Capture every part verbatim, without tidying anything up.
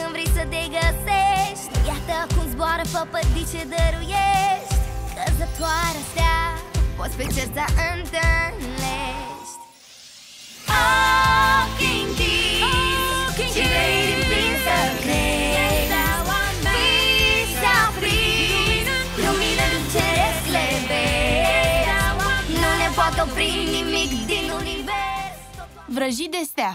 când vrei să te găsești. Iată cum zboară păpădii ce dăruiești. Căzătoare stea, poți pe cer să întâlnești. Ochii închiși și vrei din plin să crezi. Vis sau frizi, lumină din ceresc le vezi. Nu ne poate opri nimic din univers. Vrăjit de stea.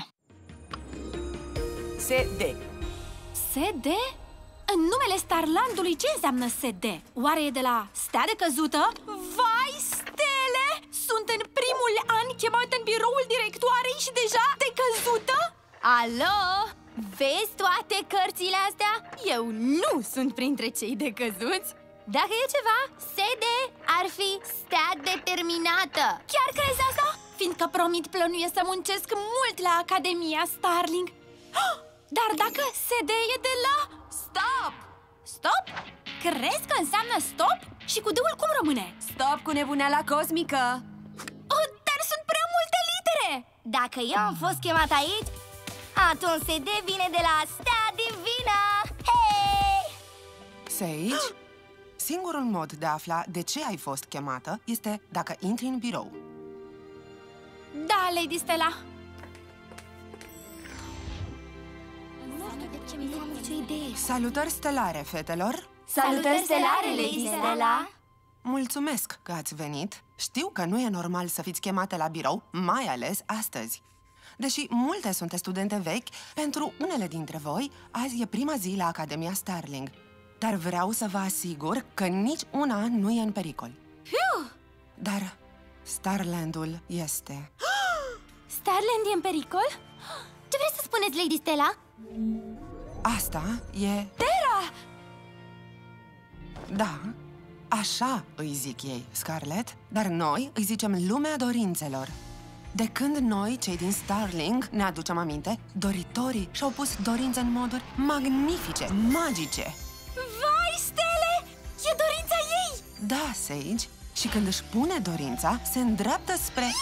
S D. S D? În numele Starlandului ce înseamnă S D? Oare e de la stea de căzută? Vai, stele! Sunt în primul an chemat în biroul directoarei și deja de căzută? Alo? Vezi toate cărțile astea? Eu nu sunt printre cei de căzuți. Dacă e ceva, S D ar fi stea determinată. Chiar crezi asta? Fiindcă promit plănuie să muncesc mult la Academia Starling. Dar dacă S D e de la stop! Stop? Crezi că înseamnă stop? Și cu D-ul cum rămâne? Stop cu nebuneala cosmică! Oh, dar sunt prea multe litere! Dacă eu am fost chemat aici, atunci S D vine de la stea divină. Hei! Sage, singurul mod de a afla de ce ai fost chemată este dacă intri în birou. Da, Lady Stella. Salutări stelare, fetelor! Salutări stelare, Lady Stella! Mulțumesc că ați venit. Știu că nu e normal să fiți chemate la birou, mai ales astăzi. Deși multe sunt studente vechi, pentru unele dintre voi, azi e prima zi la Academia Starling. Dar vreau să vă asigur că nici una nu e în pericol. Fiu! Dar Starlandul este... Starland e în pericol? Ce vreți să spuneți, Lady Stella? Asta e... Terra! Da, așa îi zic ei, Scarlet, dar noi îi zicem lumea dorințelor. De când noi, cei din Starling, ne aducem aminte, doritorii și-au pus dorințe în moduri magnifice, magice. Vai, stele! E dorința ei! Da, Sage, și când își pune dorința, se îndreaptă spre...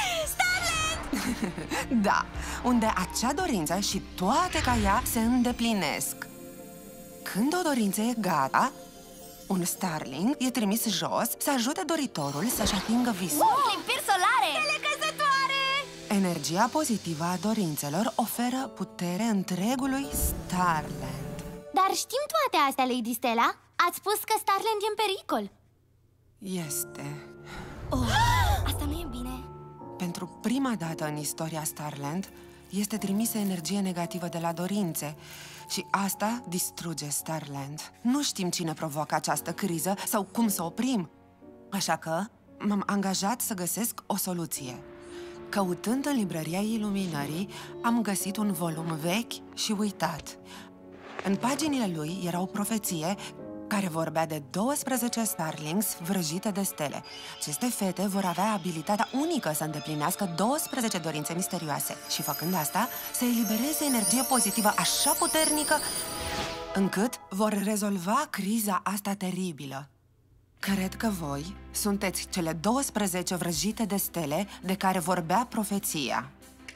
Starland! Da, unde acea dorință și toate ca ea se îndeplinesc. Când o dorință e gata, un Starling e trimis jos să ajute doritorul să-și atingă visul. Uh, clipiri solare! Telecăzătoare! Energia pozitivă a dorințelor oferă putere întregului Starland. Dar știm toate astea, Lady Stella. Ați spus că Starland e în pericol. Este... Oh, asta nu e bine. Pentru prima dată în istoria Starland este trimisă energie negativă de la dorințe și asta distruge Starland. Nu știm cine provoacă această criză sau cum să o oprim. Așa că m-am angajat să găsesc o soluție. Căutând în librăria Iluminării, am găsit un volum vechi și uitat. În paginile lui era o profeție care vorbea de douăsprezece Starlings vrăjite de stele. Aceste fete vor avea abilitatea unică să îndeplinească douăsprezece dorințe misterioase și, făcând asta, să elibereze energie pozitivă așa puternică încât vor rezolva criza asta teribilă. Cred că voi sunteți cele douăsprezece vrăjite de stele de care vorbea profeția.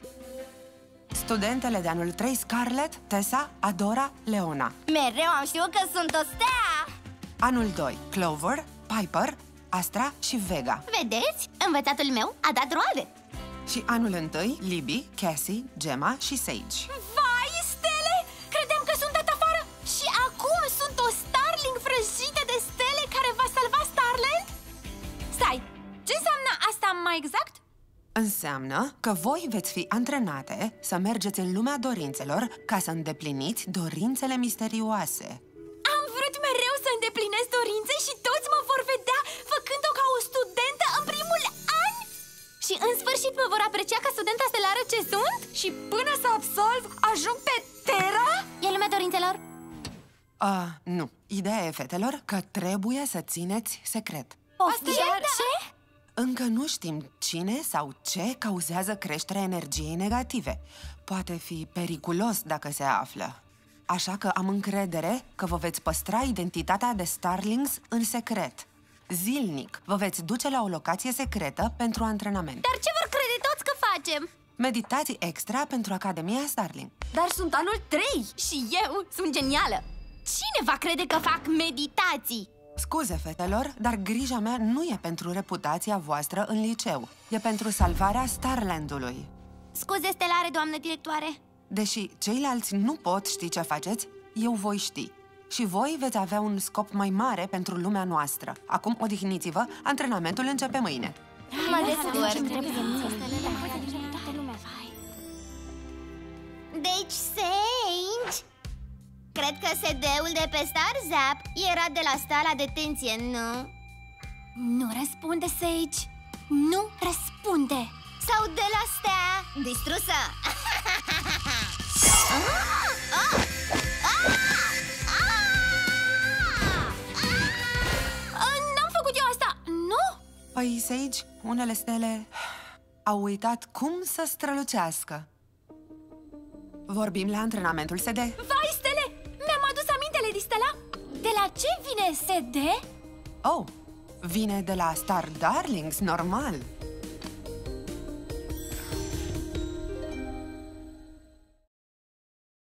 Studentele de anul trei, Scarlet, Tessa, Adora, Leona. Mereu am știut că sunt o stea! Anul doi, Clover, Piper, Astra și Vega. Vedeți? Învățatul meu a dat roade! Și anul întâi, Libby, Cassie, Gemma și Sage. Vai, stele! Credeam că sunt dat afară și acum sunt o Starling vrăjită de stele care va salva Starland? Stai, ce înseamnă asta mai exact? Înseamnă că voi veți fi antrenate să mergeți în lumea dorințelor ca să îndepliniți dorințele misterioase. Am vrut mereu să îndeplinesc dorințe și toți mă vor vedea făcând-o ca o studentă în primul an? Și în sfârșit mă vor aprecia ca studenta stelară ce sunt? Și până să absolv, ajung pe Terra? E lumea dorințelor? Ah, nu. Ideea e, fetelor, că trebuie să țineți secret. Poftim? Ce? Încă nu știm cine sau ce cauzează creșterea energiei negative. Poate fi periculos dacă se află. Așa că am încredere că vă veți păstra identitatea de Starlings în secret. Zilnic vă veți duce la o locație secretă pentru antrenament. Dar ce vor crede toți că facem? Meditații extra pentru Academia Starling. Dar sunt anul trei! Și eu sunt genială! Cine va crede că fac meditații? Scuze, fetelor, dar grija mea nu e pentru reputația voastră în liceu. E pentru salvarea Starlandului. Scuze stelare, doamnă directoare. Deși ceilalți nu pot ști ce faceți, eu voi ști. Și voi veți avea un scop mai mare pentru lumea noastră. Acum odihniți-vă, antrenamentul începe mâine. Mă descurc. Deci, Sage, cred că S D-ul de pe Star Zap era de la sala de detenție, nu? Nu răspunde, Sage. Nu răspunde. Sau de la stea distrusă? N-am făcut eu asta, nu? Păi, Sage, unele stele au uitat cum să strălucească. Vorbim la antrenamentul S D. Vai, stele! Mi-am adus aminte, Lady Stella. De la ce vine S D? Oh, vine de la Star Darlings, normal.